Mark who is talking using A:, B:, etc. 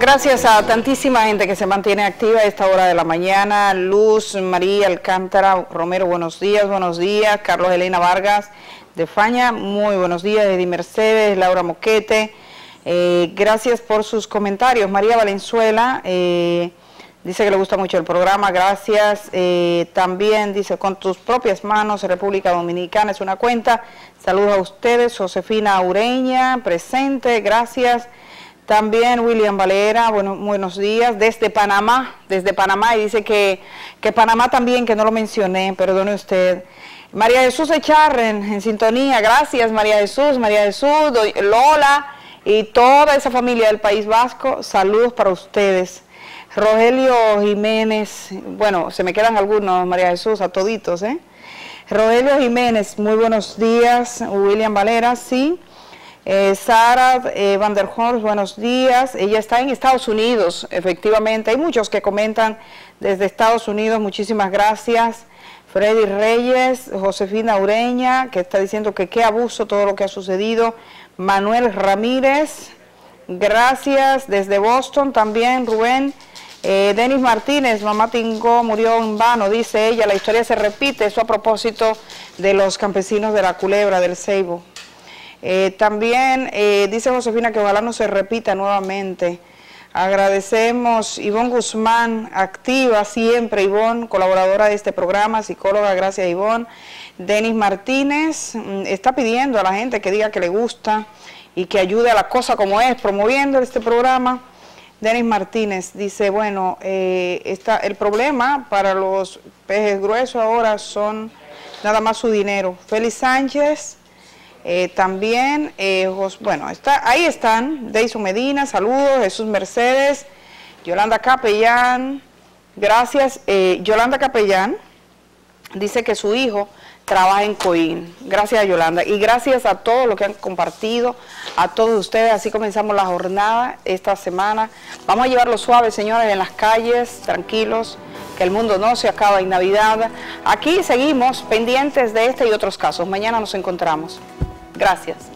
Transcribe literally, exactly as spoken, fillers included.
A: Gracias a tantísima gente que se mantiene activa a esta hora de la mañana. Luz María Alcántara Romero, buenos días, buenos días. Carlos Elena Vargas de Faña, muy buenos días. Eddie Mercedes, Laura Moquete, eh, gracias por sus comentarios. María Valenzuela eh, dice que le gusta mucho el programa, gracias. Eh, también dice, con tus propias manos, República Dominicana es una cuenta. Saludos a ustedes. Josefina Ureña, presente, gracias. También William Valera, bueno, buenos días, desde Panamá, desde Panamá, y dice que, que Panamá también, que no lo mencioné, perdone usted. María Jesús Echarren, en sintonía, gracias María Jesús, María Jesús, Lola y toda esa familia del País Vasco, saludos para ustedes. Rogelio Jiménez, bueno, se me quedan algunos, María Jesús, a toditos, ¿eh? Rogelio Jiménez, muy buenos días. William Valera, sí. Eh, Sara eh, Van der Horst, buenos días. Ella está en Estados Unidos, efectivamente. Hay muchos que comentan desde Estados Unidos, muchísimas gracias. Freddy Reyes, Josefina Ureña, que está diciendo que qué abuso todo lo que ha sucedido. Manuel Ramírez, gracias. Desde Boston también, Rubén. Eh, Denis Martínez, mamá Tingó murió en vano, dice ella. La historia se repite, eso a propósito de los campesinos de la Culebra, del Ceibo. Eh, también eh, dice Josefina que ojalá no se repita nuevamente. Agradecemos Ivonne Guzmán, activa siempre, Ivonne, colaboradora de este programa, psicóloga, gracias Ivonne. Denis Martínez mm, está pidiendo a la gente que diga que le gusta y que ayude a la cosa como es, promoviendo este programa. Denis Martínez dice, bueno, eh, está, el problema para los pejes gruesos ahora son nada más su dinero. Félix Sánchez. Eh, también, eh, bueno, está, ahí están, Deison Medina, saludos, Jesús Mercedes, Yolanda Capellán, gracias. eh, Yolanda Capellán dice que su hijo trabaja en Coín, gracias a Yolanda, y gracias a todos los que han compartido, a todos ustedes. Así comenzamos la jornada esta semana. Vamos a llevarlo suave, señores, en las calles, tranquilos, que el mundo no se acaba en Navidad. Aquí seguimos pendientes de este y otros casos. Mañana nos encontramos. Gracias.